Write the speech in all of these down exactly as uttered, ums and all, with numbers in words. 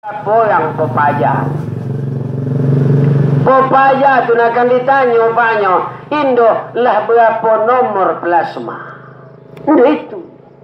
Apa yang pepaja? Pepaja tu nak akan ditanya upanya, Indo lah berapa nomor plasma? Indo itu.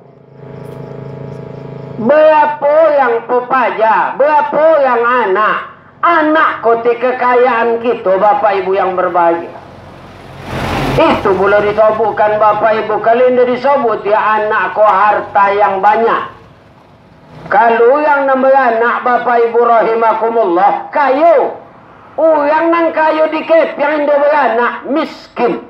Berapa yang pepaja? Berapa yang anak? Anak kote kekayaan kita, Bapak Ibu yang berbahagia. Itu boleh disebutkan Bapak Ibu. Kalau tidak disebut dia anak ko harta yang banyak. Kalau yang nombor anak Bapak Ibu rahimakumullah kayu. Orang nang kayu dikep yang tidak beranak miskin.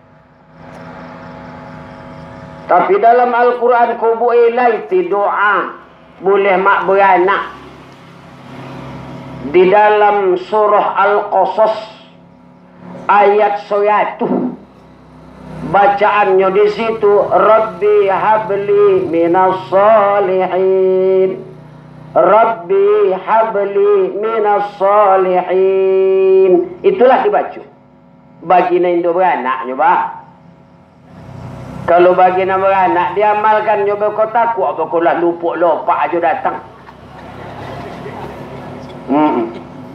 Tapi dalam Al-Quran kubu ilaiti doa boleh mak beranak. Di dalam surah Al-Qasas ayat seratus bacaannya di situ, Rabbi habli minas salihin, Rabbi habli minas salihin. Itulah dibaca. Baginda Indo beranak nyoba. Kalau baginda beranak diamalkan nyoba kau takut apa kau lah lupa lopak aja datang. Hmm.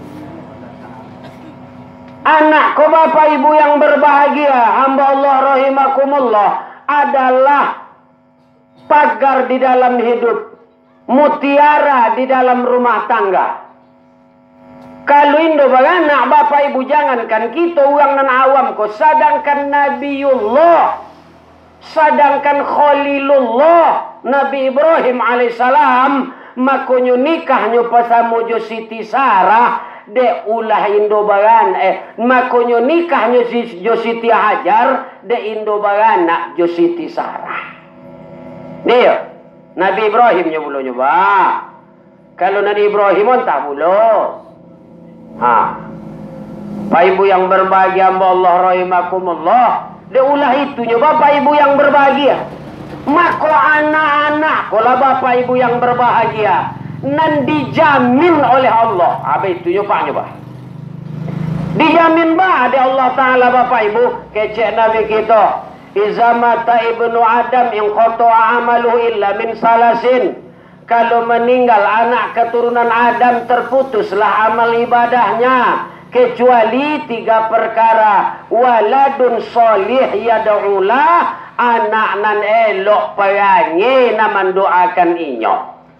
Anak kau Bapak Ibu yang berbahagia, hamba Allah rahimakumullah, adalah pagar di dalam hidup, mutiara di dalam rumah tangga. Kalau Indo beranak Bapak Ibu, jangankan kita orang nan awam kau, sedangkan Nabiullah, sedangkan Khalilullah Nabi Ibrahim alaihissalam makonyo nikahnya pasamojo Siti Sarah de ulah Indo baran eh makonyo nikahnya jo Siti Hajar de Indo baranak jo Siti Sarah. Dia Nabi Ibrahim nyo bulo nyoba. Kalau Nabi Ibrahim tak bulo. Ha. Bapak Ibu yang berbahagia Allah rahimakumullah, de ulah itu nyoba Bapak Ibu yang berbahagia. Maka anak-anak kalau Bapak Ibu yang berbahagia nan dijamin oleh Allah. Apa itu nyoba nyoba? Dijamin bah oleh Allah Taala Bapak Ibu. Kecek Nabi kita, iza mata ibnu Adam in qata'a amaluhu illa min salasin. Kalau meninggal anak keturunan Adam, terputuslah amal ibadahnya kecuali tiga perkara. Waladun solih yad'ulah, anak nan elok perangi na mendoakan inyo.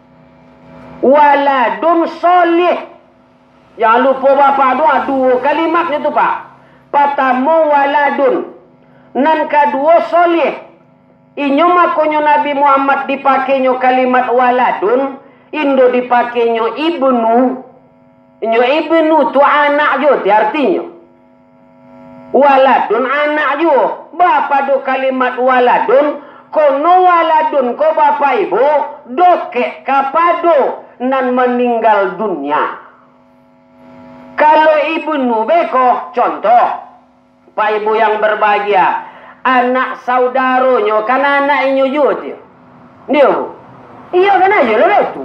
Waladun solih, jangan lupa Bapak doa dua kalimatnya tu Pak. Pertama waladun, nan kedua solih. Inyo makonyo Nabi Muhammad dipakainya kalimat waladun, Indo dipakainya ibnu. Inyo ibnu tu anak jo, ti artinya. Waladun anak jo. Bapa do kalimat waladun, kono waladun ko Bapak Ibu dokek kapado nan meninggal dunia. Kalau ibnu beko, contoh Pak Ibu yang berbahagia, anak saudaronyo kan anak inyo jo dia. Dia bu. Iya kan aja lah itu.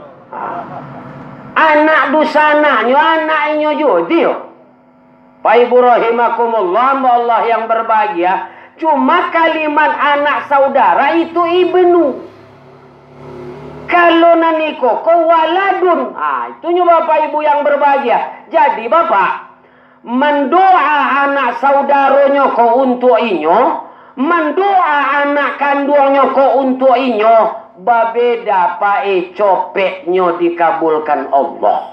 Anak dusananyo anak inyo jo dia. Pak Ibu rahimakumullah, Allah yang berbahagia, cuma kalimat anak saudara itu ibnu. Kalau naniko ko waladun, ah itu Bapak Ibu yang berbahagia. Jadi Bapak mendoa anak saudaronyo ko untuk inyo, mendoa anak kandungnya ko untuk inyo, babeda pae copeknya dikabulkan Allah.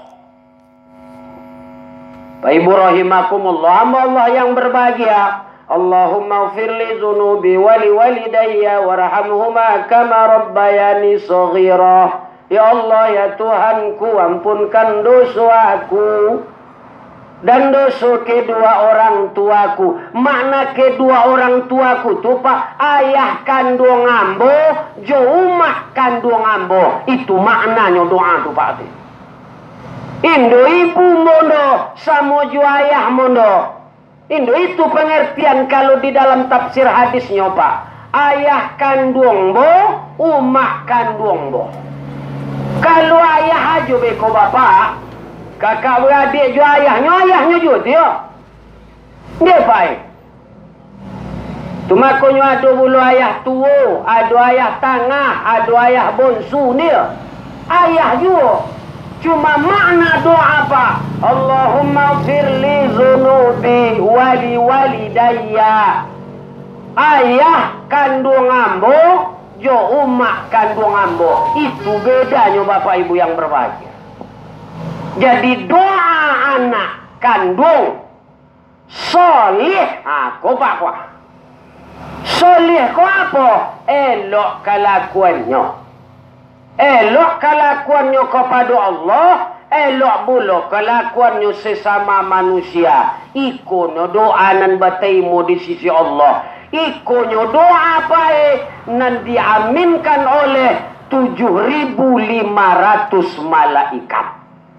Pak Ibu rahimakumullah, Allah yang berbahagia, Allahumma ufirli zunubi wali walidayya warhamhuma kama rabbayani saghira. Ya Allah ya Tuhanku, ampunkan dosaku dan dosa kedua orang tuaku. Makna kedua orang tuaku tu Pak, ayah kandung ambo, jo umak kandung ambo. Itu maknanya doa tu Pak. Indo ibu mondo, samo jo ayah mondo. Indo itu pengertian kalau di dalam tafsir hadisnya Pak. Ayah kandung bo, umak kandung bo. Kalau ayah aja beko bapak, kakak beradik jo ayahnya, ayahnya jo dia. Dia baik. Cuma konyo ada bulu ayah tua, ada ayah tengah, ada ayah bonsu dia. Ayah juga. Cuma makna doa apa? Allahumma firli zunubi wali walidayya. Ayah kandung ambo, jo umak kandung ambo. Itu bedanya Bapak Ibu yang berbahagia. Jadi doa anak kandung solih, aku pak kuah. Solih ko apa? Elok kelakuannya. Elok kelakuannya kepada Allah, elok pula kelakuannya sesama manusia. Ikono doa nan bataimu di sisi Allah. Ikono doa baik nan diaminkan oleh tujuh ribu lima ratus malaikat.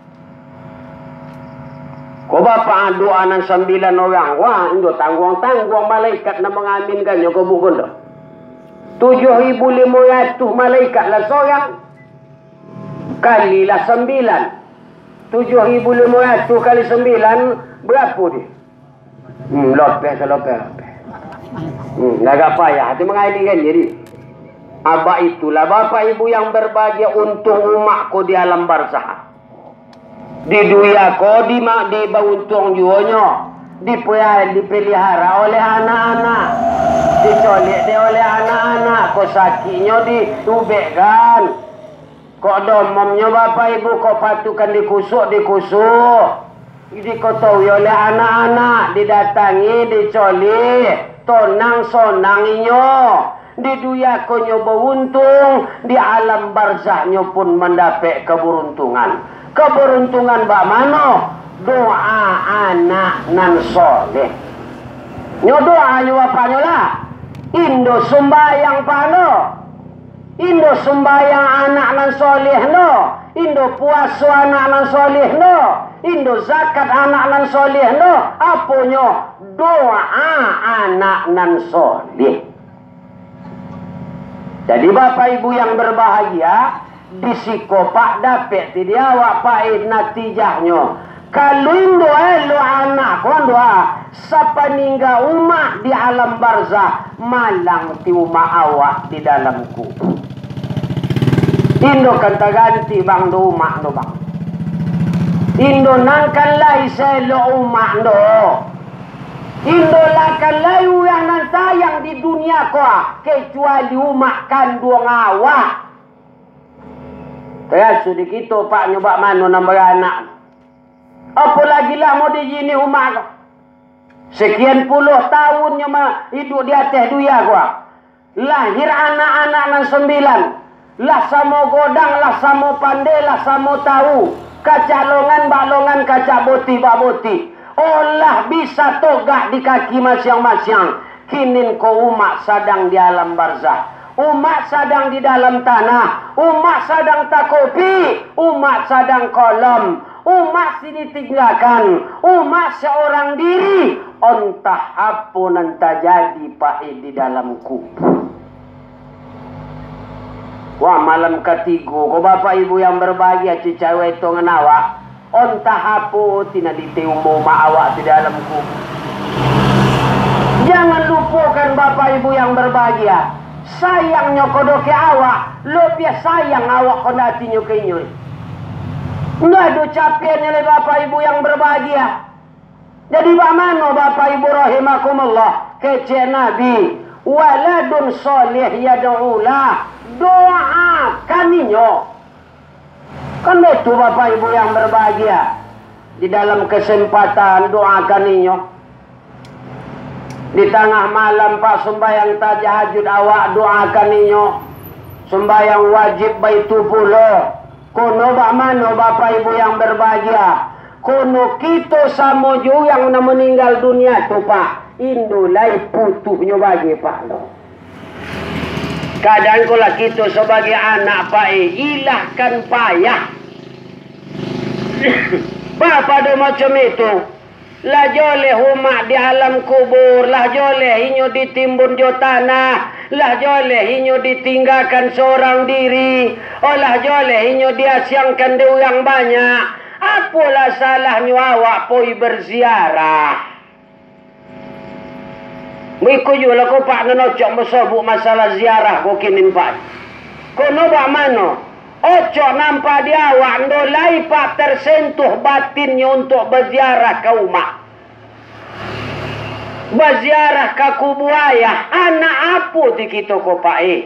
Kau bapak doa nan sembilan orang, wah itu tanggung-tanggung malaikat nak mengaminkannya kau bukan dah. tujuh ribu lima ratus malaikat lah seorang. Kalilah sembilan. tujuh ribu lima ratus kali sembilan berapa dia? Hmm, lopeh selopeh. Hmm, agak payah. Itu mengailikan jadi. Abah itulah Bapak Ibu yang berbahagia untung umakku di alam barzah. Di dunia ko di mak di bauntung juonyo. Dipelihara, dipelihara oleh anak-anak. Dicolik dia oleh anak-anak. Ko sakitnya diubekkan. Kok domomnya Bapak Ibu kok patukan dikusuk dikusuk. Dikotahui oleh anak-anak, didatangi, dicolik. Tonang sonanginyo di dunia konyo beruntung, di alam barzahnya pun mendapat keberuntungan. Keberuntungan bak mano? Doa anak nan soleh. Nyo doa nyo apa nyo lah? Indo sembayang pano, Indo sembayang anak nan soleh no, Indo puasa anak nan soleh no, Indo zakat anak nan soleh no. Apa nyo? Doa anak nan soleh. Jadi Bapak Ibu yang berbahagia, disikopak dapat tidak awak pahit natijahnya. Kalau indo elo anak kon doa sapaningga umak di alam barzah, malang ti umak awak di dalam kubur. Indo kanta ganti bang do umak do bang. Indo nangkan lai selo umak do. Indo lakan layu yang nan sayang di dunia koa kecuali umak kandung awak. Kaya sudi kita pak nyoba mano nambah anak. Apalagi lah mau dijini umak ko. Sekian puluh tahun nyoba hidup di atas dunia koa. Lahir anak-anak nan sembilan. Lah samo godang, lah samo pandai, lah samo tahu. Kacalongan balongan kaca boti baboti. Olah bisa togak di kaki masing-masing. Kinin ko umak sadang di alam barzah. Umat sedang di dalam tanah. Umat sedang takopi. Umat sedang kolam. Umat sini tinggalkan. Umat seorang diri. Entah apa nan terjadi pahit di dalam kubur. Wah malam ketiga. Kau Bapak Ibu yang berbahagia cicawai itu ngenawak. Entah apa tina ditiumbu mak awak di dalam kubur. Jangan lupakan Bapak Ibu yang berbahagia. Sayangnya kodoke awak, lebih sayang awak kondatinya ke inyo. Nggak ada capiannya oleh Bapak Ibu yang berbahagia. Jadi bagaimana Bapak Ibu rahimakumullah kece Nabi waladun solih yad'ulah, doakan inyo. Kan itu Bapak Ibu yang berbahagia. Di dalam kesempatan doakan inyo. Di tengah malam pak sembahyang tahajud awak doakan inyo. Sembahyang wajib baitu pula. Kono bak mano Bapak Ibu yang berbahagia. Kono kita sama jo yang nak meninggal dunia tu pak. Indulai putuhnya bagi pak lo. Kadang kalau kita sebagai anak pak eh, ilahkan payah. Bapak do macam itu. Lah joleh umak di alam kubur, lah joleh inyo ditimbun jo tanah, lah joleh inyo ditinggalkan seorang diri, oh lah joleh inyo diasyangkan de orang banyak. Apalah salahnya awak poi berziarah? Miku juga ko pak nanocok mesobuk masalah ziarah ko kinin pak. Kono bak mano? Ojo nampak dia awak ndolai pak tersentuh batinnya untuk berziarah ke rumah. Berziarah ke kubur ayah. Anak apa di kita ko pak eh?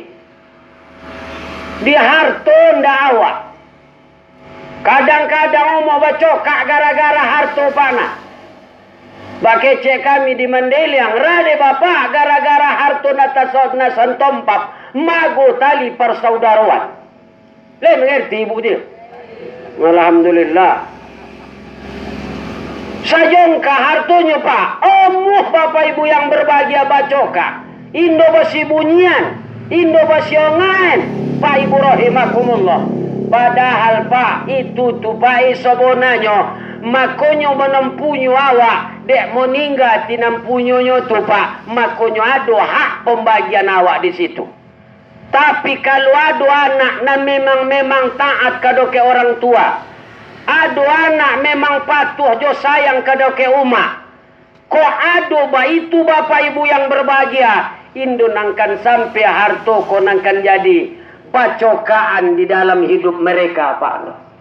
Dia harta ndak awak. Kadang-kadang mau bacokak gara-gara harta panah. Bagi cek kami di Mandeliang, rade bapak gara-gara harta natasod na santompap, mago tali persaudaraan. Le mengerti ibu dia? Alhamdulillah. Sajongka hartonya pak, omuh bapak ibu yang berbahagia bacoka. Indo basi bunyian, Indo basi ongan, pak ibu rahimakumullah. Padahal pak itu tupai sobonanyo. Makonyo menempunyo awak dek meninggal tinampunyonyo tu pak, makonyo ada hak pembagian awak di situ. Tapi kalau ada anak na memang memang taat kadoke orang tua, ada anak memang patuh jo sayang kadoke umat, ko ada ba itu bapak ibu yang berbahagia, Indo nangkan sampai harto ko nangkan jadi bacokaan di dalam hidup mereka pak.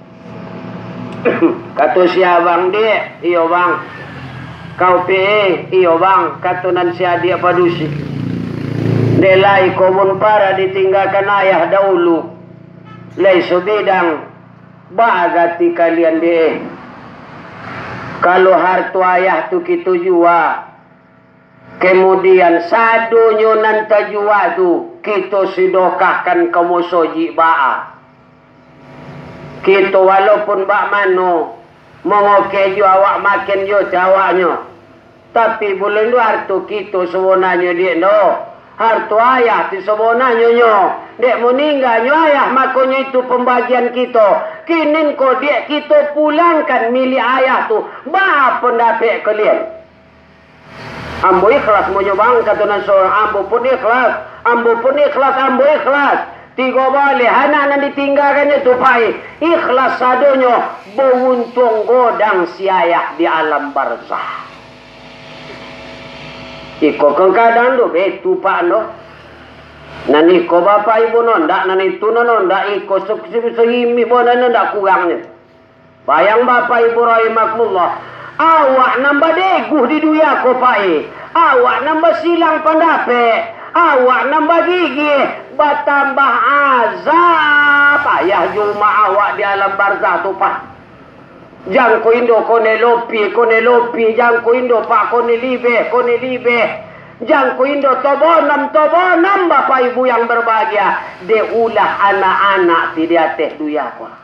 Kata si abang dia, iyo bang. Kau pe, iyo bang. Katunan si adik padusi. Delai komun para ditinggalkan ayah dahulu. Lai subidang. Bagati kalian dia. Kalau hartu ayah tu kita jua. Kemudian sadunyo nanta jua tu. Kita sidokahkan kamu soji ba'a. Kita walaupun bak mano mengoke jo awak makin jo jawanya, tapi bulan lu hartu kita sebenarnya dia no hartu ayah ti sebenarnya nyo dek meninggal nyo ayah makanya itu pembagian kita kinin ko dek kita pulangkan milik ayah tu bah pendapat kalian. Ambo ikhlas mo nyo bang katunan seorang ambo pun ikhlas, ambo pun ikhlas, ambo ikhlas. Tiga balik anak nan ditinggalkannya tu pai ikhlas sadonyo beruntung godang si ayah di alam barzah. Iko kadang do betu pak no. Nani ko bapak ibu no ndak nani tu no ndak iko sehimi bona no ndak kurangnya. Bayang bapak ibu rahimakumullah. Awak nambah deguh di dunia ko pai. Awak nambah silang pendapat. Awak nambah gigi. Bertambah azab ayah juma awak di alam barzah tu pak. Jang ko indo kone lopi kone lopi jang ko indo pak kone libe kone libe jang ko indo tobonam tobonam bapak ibu yang berbahagia de ulah anak-anak tidak teh duya ko.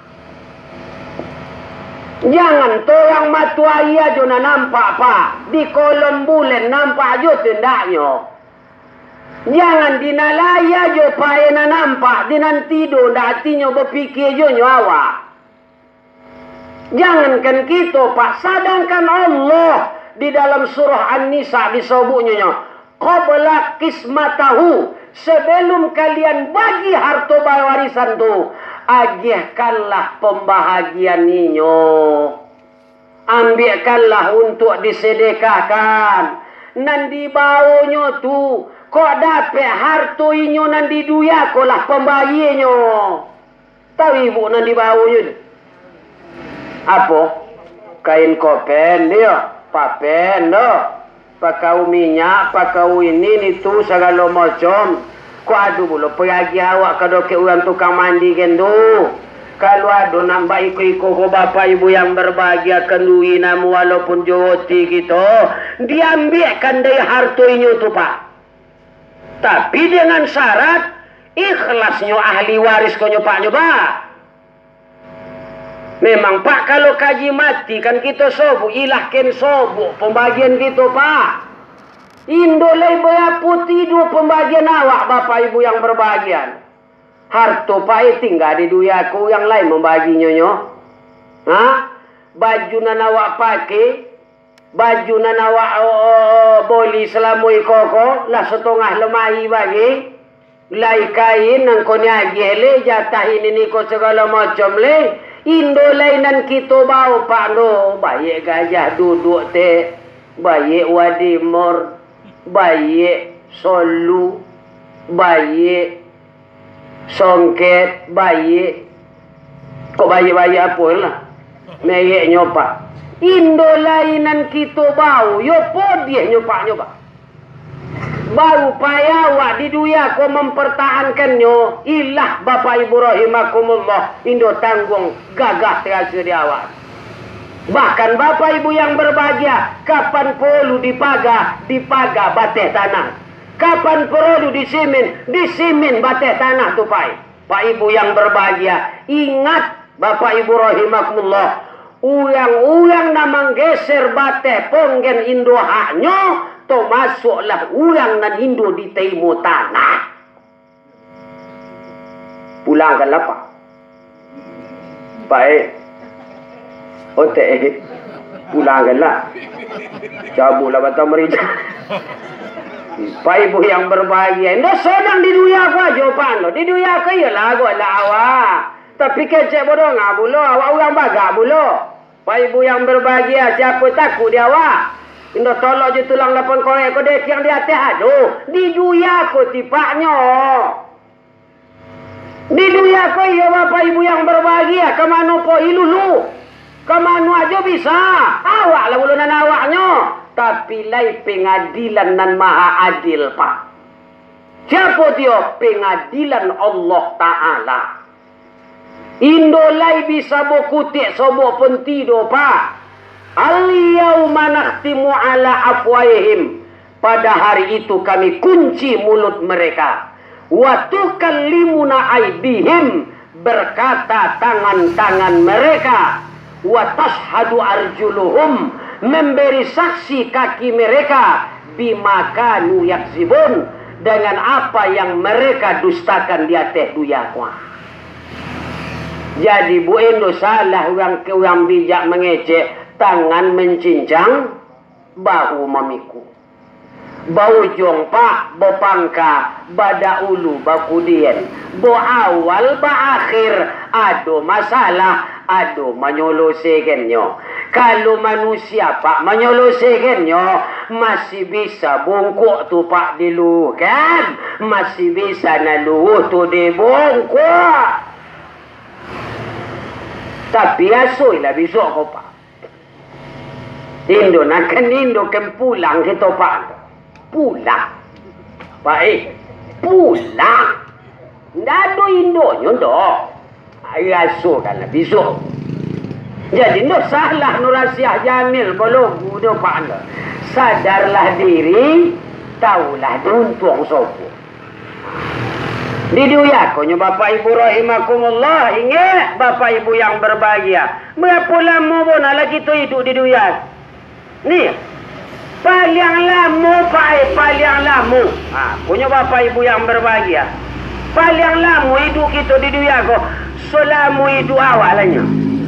Jangan to yang matu ayah jona nampak pak di kolom bulan nampak jo tendaknya. Jangan dinalaya jo paena nampak dinan tidur ndak hatinya berfikir jo nyawa. Jangankan kita pak sadangkan Allah di dalam surah An-Nisa disebutnya qabla qismatahu sebelum kalian bagi harta warisan tu agihkanlah pembahagian ninyo. Ambilkanlah untuk disedekahkan. Nan dibawanya tu kok dapat harta inyo nan di duya ko lah pembagiannya. Tahu ibu nan di bawahnya apa? Kain kopen dia, papen dah. Pakau minyak, pakau ini itu segala macam. Ko adu bulu pergi awak kadoke orang tukang mandi kendo. Kalau ada nambah iko-iko ko bapak ibu yang berbahagia kendui namu walaupun joti gitu, diambilkan dari harta inyo tu pak. Tapi dengan syarat ikhlasnya ahli waris konyo pak nyoba. Memang pak kalau kaji mati kan kita sobu ilahkan sobu pembagian kita pak. Indolai berapa tidur pembagian awak bapak ibu yang berbahagia. Harta pak tinggal di duyaku yang lain membaginya nyo. Hah? Baju nan awak pakai, baju nan awak oh, boli selama ikoko lah setengah lemari bagi. Lai kain nang ko nyagi le jatah ini ni ko segala macam le. Indo lainan kita bau pak no. Baik gajah duduk te, baik wadimor, baik solu, baik songket, baik Kok bayi-bayi apa lah. Merek nyopak. Indo lainan kita bau. Yo podih nyopak-nyopak. Baru payah awak di dunia kau mempertahankannya. Ilah Bapak Ibu rahimakumullah. Indo tanggung gagah terasa di awak. Bahkan Bapak Ibu yang berbahagia. Kapan perlu dipaga, dipaga bateh tanah. Kapan perlu disimin, disimin bateh tanah tu pai. Pak Ibu yang berbahagia. Ingat Bapak Ibu rahimakumullah. Urang-urang na menggeser bateh ponggen Indo haknya. To masuklah urang nan Indo di taimu tanah. Pulangkanlah Pak. Pak eh. Otek eh. Pulangkanlah. Cabutlah batang merica. Pak Ibu yang berbahagia. Ndo senang di dunia aku aja Pak. Di dunia aku ialah aku adalah awak. Tapi kecek bodoh ngak bulu. Awak orang bagak bulu. Pak Ibu yang berbahagia. Siapa takut dia awak. Indo tolong je tulang lapan korek ko dek yang di atas aduh. Di dunia ko tipaknya. Di dunia ko iya Bapak Ibu yang berbahagia. Kemana po ilulu. Kemana aja bisa. Awak lah bulunan awaknya. Tapi lai pengadilan nan maha adil Pak. Siapa dia? Pengadilan Allah Ta'ala. Indo lai bisa bokutik sobo pentido Pak. Al-yawma nakhtimu ala afwahihim. Pada hari itu kami kunci mulut mereka. Wa tukallimuna aydihim. Berkata tangan-tangan mereka. Wa tashhadu arjuluhum. Memberi saksi kaki mereka. Bima kanu yakzibun. Dengan apa yang mereka dustakan di atas dunia. Jadi Bu Endo salah orang ke orang bijak mengecek. Tangan mencincang, bahu memikul. Bau jongpak, bo pangka, bada ulu, bakudien. Bo awal, ba akhir. Ado masalah, ado menyelesaikannya. Kalau manusia Pak menyelesaikannya, masih bisa bungkuk tu Pak diluh kan? Masih bisa naluh tu dibungkuk. Tapi asoi lah besok kau Pak. Indo nak kan Indo kan pulang kita Pak. Pulang. Baik. Pulang. Ndak ada Indonya dah. Aso kan lah besok. Jadi no salah Nurasiah Jamil belum udah Pak. Sadarlah diri, taulah untung sopo. Di dunia konya Bapak Ibu rahimakumullah. Ingat Bapak Ibu yang berbahagia. Berapa lama pun ala kita hidup di dunia. Ni paling lama Pak, paling lama. Ha, punya Bapak Ibu yang berbahagia. Paling lama hidup kita di dunia ko selama hidup awalnya.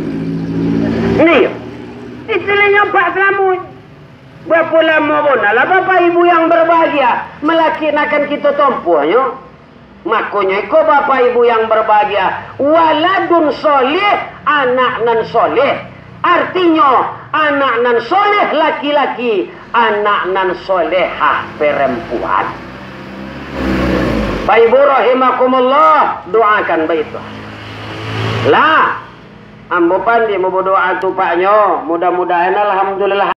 Ni istilahnya Pak selama. Berapa lama pun ala Bapak Ibu yang berbahagia melaksanakan kita tempuhnya. Makanya ko Bapak Ibu yang berbahagia, waladun soleh, anak nan soleh. Artinya anak nan soleh laki-laki, anak nan solehah perempuan. Pak Ibu rahimakumullah, doakan baiklah. Lah, ambo pandi mau berdoa tupaknya, mudah-mudahan alhamdulillah.